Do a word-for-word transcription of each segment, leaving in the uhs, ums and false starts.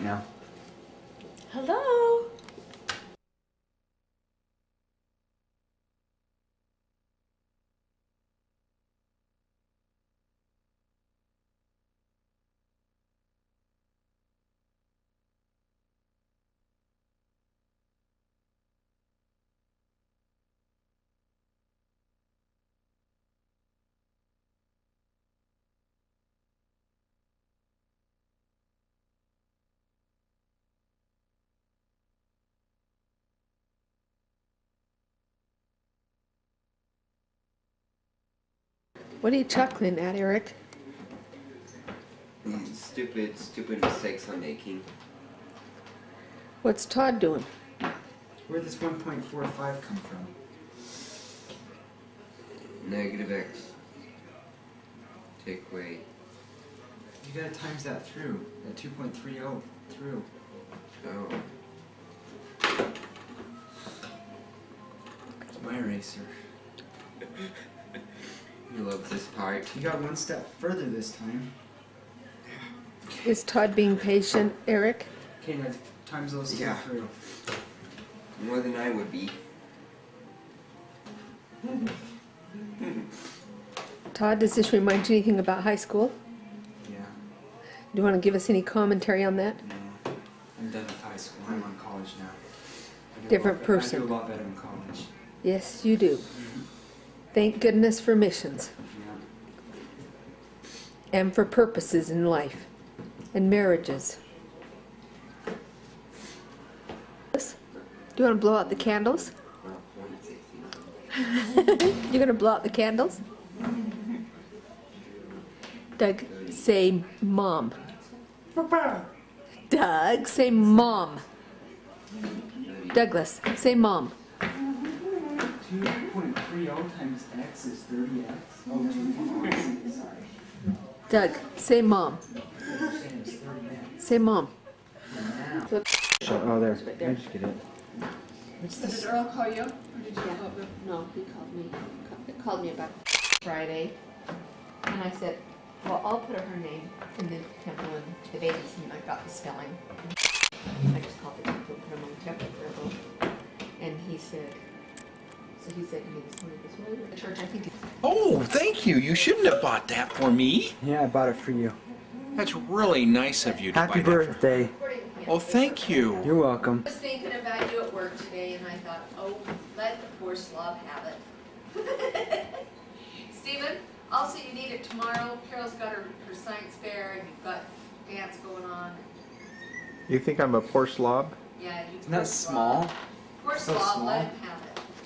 right now. Hello? What are you chuckling at, Eric? These stupid, stupid mistakes I'm making. What's Todd doing? Where'd this one point four five come from? Negative x. Take away. You gotta times that through. That two point three oh through. Oh. It's my eraser. You love this part. You got one step further this time. Is Todd being patient, Eric? Okay, now times those two Yeah. through. More than I would be. Todd, does this remind you anything about high school? Yeah. Do you want to give us any commentary on that? No. I'm done with high school. I'm on college now. I do Different a lot, person. I do a lot better in college. Yes, you do. Thank goodness for missions Yeah. and for purposes in life and marriages. Do you want to blow out the candles? You're going to blow out the candles? Doug, say mom. Doug, say mom. Douglas, say mom. two point three oh times x is thirty x. Oh, two point three, sorry. Doug, say mom. Say mom. Oh, there. I just get it. What's So this? did Earl call you? Or did you Yeah. call him? No, he called me. He called me about Friday, and I said, "Well, I'll put her name in the temple and the babies, and I got the spelling." I just called the temple, put them on the temple for a book, and he said, "So he said to me this morning, this morning the church, I think." Oh, thank you. You shouldn't have bought that for me. Yeah, I bought it for you. That's really nice of you to Happy buy that for. birthday. Oh, thank you. You're welcome. I was thinking about you at work today, and I thought, oh, let the poor slob have it. Stephen, also you need it tomorrow. Carol's got her, her science fair, and you've got dance going on. You think I'm a poor slob? Yeah, you Isn't that small? Poor So slob, small. let him have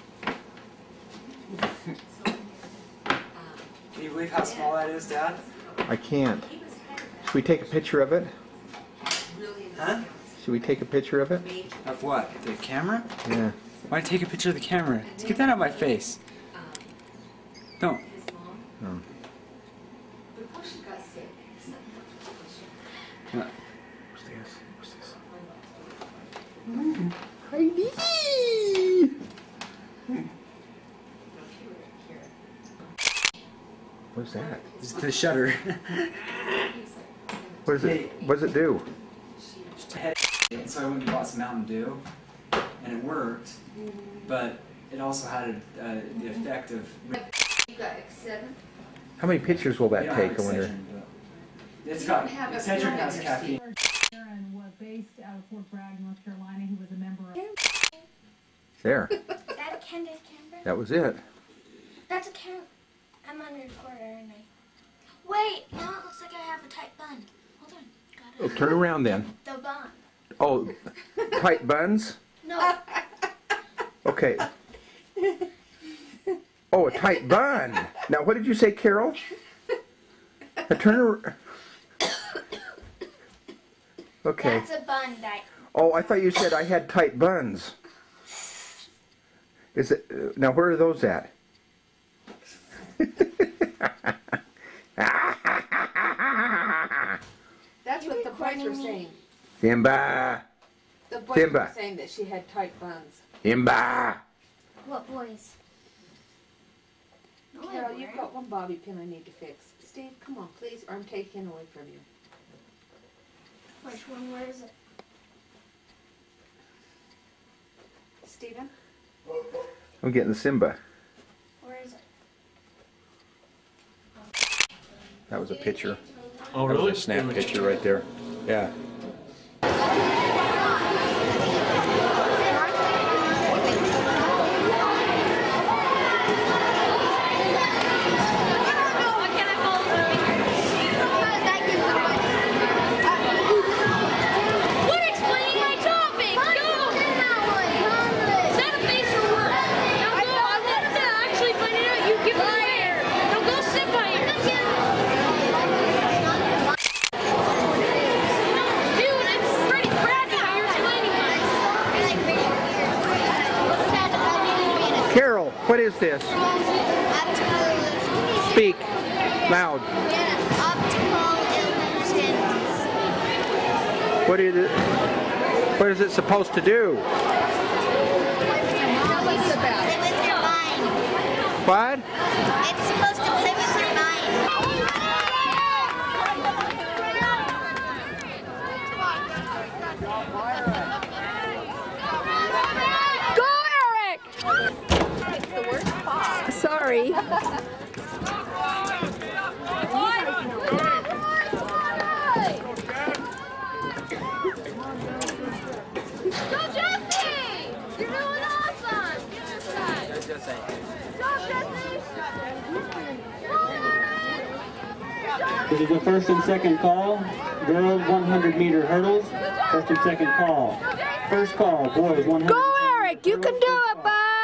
it. So, um, Can you believe how small that is, Dad? I can't. he was kind of Should we take a picture of it? really in the Huh? Should we take a picture of it? major. Of what? The camera? Yeah. Why take a picture of the camera? Let's get that out of my face. Um, Don't. his mom, Oh. before she got sick, Uh, What's this? What's this? Heidi! What's that? It's the shutter. What does it? What does it do? Just a head. And so I went and bought some Mountain Dew, and it worked, but it also had a, uh, the effect of. You got X seven? How many pictures will that You don't have take? I wonder. Excedrin, but It's You got don't have a Excedrin film in has your caffeine. Aaron was based out of Fort Bragg, North Carolina. He was a member of... There. Is that a candid camera? That was it. That's a cam. I'm on recorder, aren't I? Wait, now it looks like I have a tight bun. Hold on. Got Oh, it. turn around then. The bun. Oh, tight buns? No. Okay. Oh, a tight bun. Now, what did you say, Carol? A turn around. Okay. That's a bun that. Oh, I thought you said I had tight buns. Is it uh, now? Where are those at? That's what the boys were saying. Simba, The boys Simba. were saying that she had tight buns. Simba. What boys? No, I Carol, you've weren't. got one bobby pin I need to fix. Steve, come on, please, or I'm taking away from you. Which one? Where is it? Steven? I'm getting Simba. Where is it? That was a picture. Oh, That really? was a snap picture right there. Yeah. We're explaining my topic! Go! Is that a face or what? Now go, I wanted to actually find it out. You give it away. Now go sit by it. Dude, it's pretty crappy how you're explaining mine. Carol, what is this? Speak loud. What is it? What is it supposed to do? Play with your mind. What? It's supposed to play with your mind. Go, Eric! Sorry. Go, Jesse! You're doing awesome! Get this side. Go, Jesse! This is the first and second call. Girls one hundred meter hurdles. First and second call. First call, boys one hundred. Go, Eric! You can do it, bud!